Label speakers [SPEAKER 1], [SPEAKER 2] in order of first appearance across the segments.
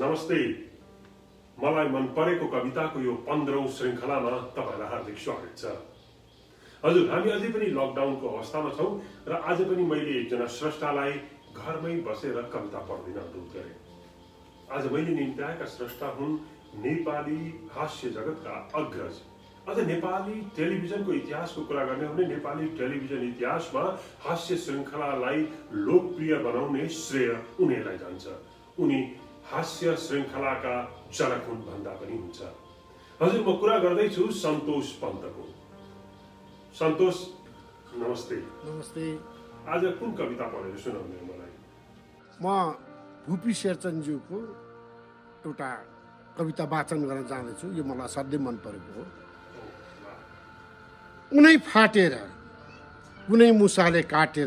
[SPEAKER 1] नमस्ते। मलाई मन परेको कविताको यो 15औं श्रृङ्खलामा तपाईलाई हार्दिक स्वागत छ। हजुर, हामी अझै पनि लकडाउनको अवस्थामा छौं र आज पनि मैले एकजना स्रष्टालाई घरमै बसेर कविता पढ्दिन अनुरोध गरे। आज मैले निम्त्याएका स्रष्टा हुन् नेपाली हास्य जगतका अग्रज। अझ नेपाली टेलिभिजनको इतिहासको कुरा गर्ने हो भने नेपाली टेलिभिजन इतिहासमा हास्य श्रृङ्खलालाई लोकप्रिय बनाउने श्रेय उनीलाई जान्छ। उनी हास्य श्रृङ्खलाका जनक हुन् भन्दा पनि हुन्छ। हजुर, म कुरा गर्दैछु सन्तोष पन्तको। सन्तोष, नमस्ते।
[SPEAKER 2] नमस्ते।
[SPEAKER 1] आज कुन कविता पढेर सुनाउने मलाई?
[SPEAKER 2] म भुपी शेरचन्दज्यूको एउटा कविता वाचन गर्न जाँदैछु। यो मलाई असाध्यै मन परेको हो। उनै फाटेर कुनै मुसाले काटेर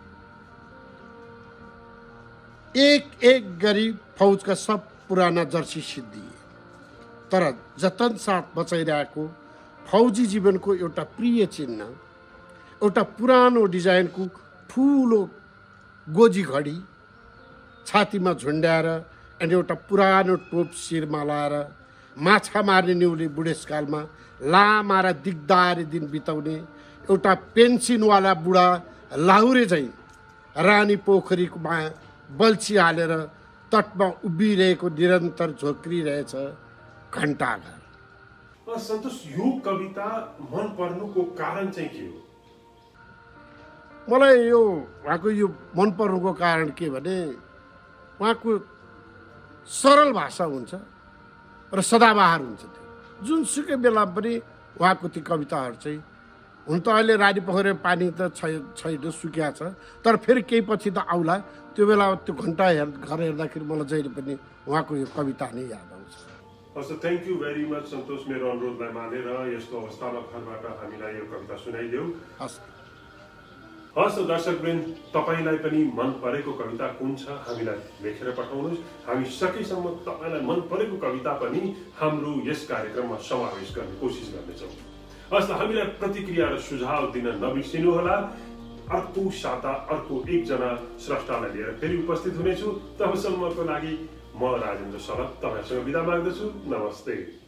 [SPEAKER 2] एक एक गरी फौजका सब पुराना जर्सी सिद्धिए, तर जतन साथ बचाइरहेको फौजी जीवनको एउटा प्रिय चिन्ह, एउटा पुरानो डिजाइनको ठुलो गोजी घडी छातीमा झुन्ड्याएर अनि एउटा पुरानो टोप शिरमा लाएर माछा मार्ने न्युले बुढेसकालमा लामा र दिगदारी दिन बिताउने एउटा पेन्सनवाला बुढा लाहुरे झैँ रानी पोखरीमा बल्छी हालेर तटमा उभिरहेको निरन्तर झोक्रिरहेछ घण्टाघर।
[SPEAKER 1] सन्तोष, यो कविता मन पर्नुको कारण चाहिँ के हो?
[SPEAKER 2] मलाई यो उहाँको यो मन पर्नुको कारण के भने उहाँको सरल भाषा हुन्छ र सदाबहार हुन्छ। त्यो जुनसुकै बेला पनि उहाँको ती कविताहरू चाहिँ, हुन त अहिले रानी पोखरी पानी त छैन, सुकिया छ, तर फेरि केही पछि त आउला। त्यो बेला त्यो घण्टा घर हेर्दाखेरि मलाई जहिले पनि उहाँको यो कविता नै याद आउँछ।
[SPEAKER 1] हस्, thank you very much Santosh. मेरो अनुरोधलाई मानेर यस्तो अवस्थामा घरबाट हामीलाई यो कविता सुनाइदेऊ। हस् दर्शकवृन्द, तपाईलाई पनि मन परेको कविता कुन छ हामीलाई लेखेर पठाउनुहोस्। हामी सकेसम्म तपाईलाई मन परेको कविता पनि हाम्रो यस कार्यक्रममा समावेश गर्ने कोसिस गर्नेछौँ। हस्, हामीलाई प्रतिक्रिया र सुझाव दिन नबिर्सिनुहोला। अर्को साता अर्को एकजना स्रष्टालाई लिएर फेरि उपस्थित हुनेछु। तबसम्मको लागि म राजेन्द्र शरद तपाईसँग बिदा माग्दछु। नमस्ते।